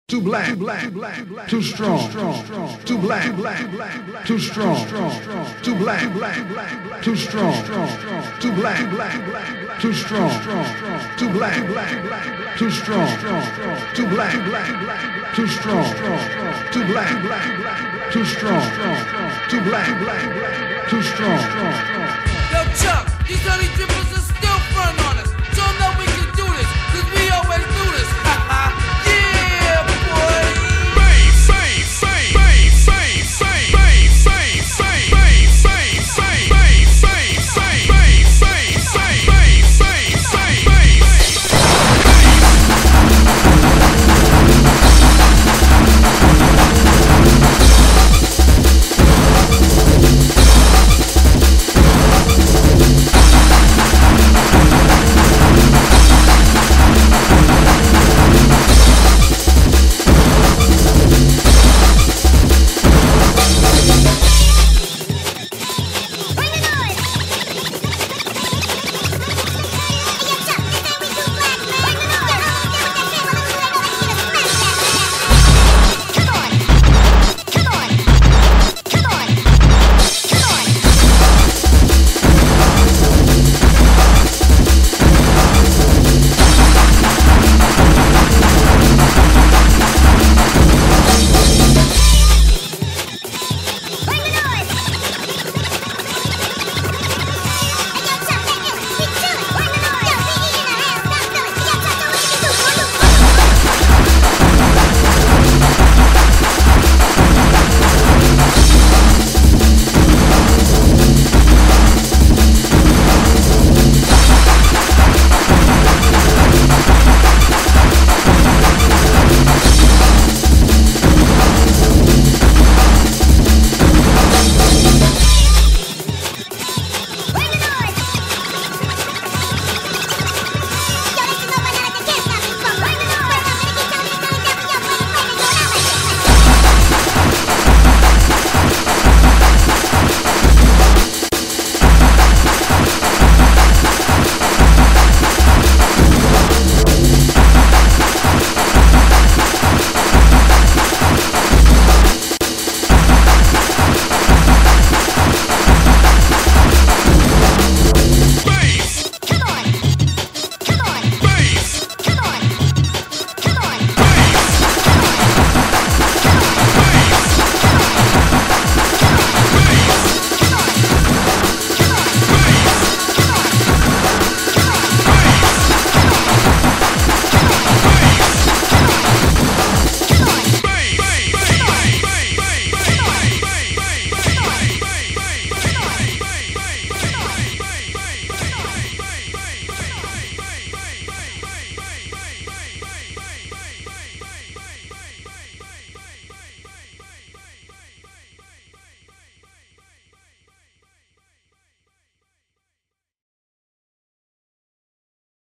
Too black, too strong, too black, too strong, too black, too strong, too black, too strong, too black, too strong, too black, too strong, too black, too strong, too black, too strong. Yo, Chuck, these early drippers are still front on us.